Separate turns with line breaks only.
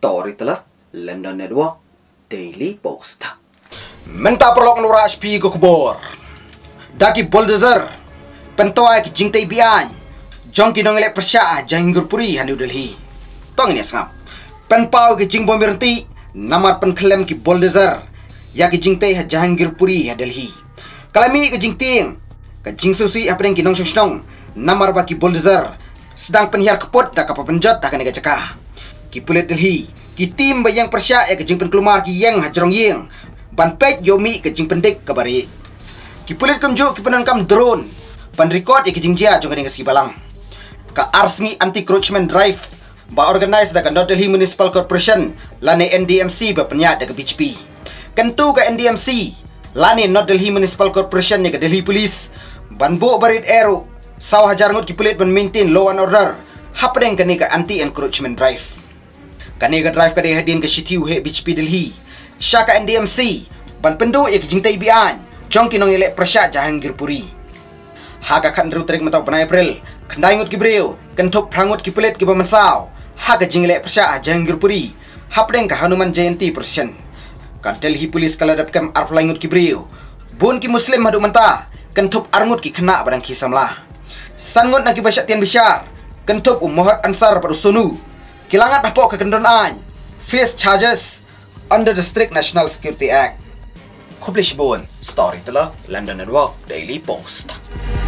Story telah London Network Daily Post.
Menta perlok nura HP ko kubor. Daki bulldozer. Pentoa ki jingtai bian. Jongki dong elek persya Jahangir Puri New Delhi. Tong ini sengap. Penpau ki jing bom berhenti. Namar penklem ki bulldozer. Ya ki jingtai Jahangir Puri Delhi. Kalami ki jingting. Ki jing susi apa yang ki nong nong. Namar baki bulldozer. Sedang penhiar keput dak apa penjat dak kena cakah. Ki pulit Delhi. Ki tim bayang persya ke jing penkelumar ki yang hajrong yang. Ban pej yomi ke jing pendik kabari. Ki pulit kemjuk ki penankam drone. Ban record ke jing jia jong ski balang. Ka arsni anti encroachment drive ba organize da North Delhi Municipal Corporation lane NDMC ba penyat da BHP. Kentu ka NDMC lane North Delhi Municipal Corporation ni ka Delhi Police ban bo barit ero saw hajar ngot ki pulit ban maintain law and order hapdeng kani ka anti encroachment drive. Kani ka drive ka de hadin ka shitiu he BHP Delhi. Syaka NDMC ban pendu ya ki jingtai bian jong kinong elek prasya Jahangir Puri. Haga kan rutrik matau pen April kendai ngut ki breu kentup prangut ki pulit ki bamansau haga jinglek persya Jahangir Puri hapdeng ka Hanuman Jayanti procession. Ka Delhi Police kala dapkam arpulai ngut ki breu bun ki muslim hadu menta kentup arngut ki kena barang ki samlah. Sangut na ki basyat tian bisyar kentup Muhammad Ansar pada sunu kilangat dapok ke kendonan face charges under the Strict National Security Act. Publish bun story telah London Network Daily Post.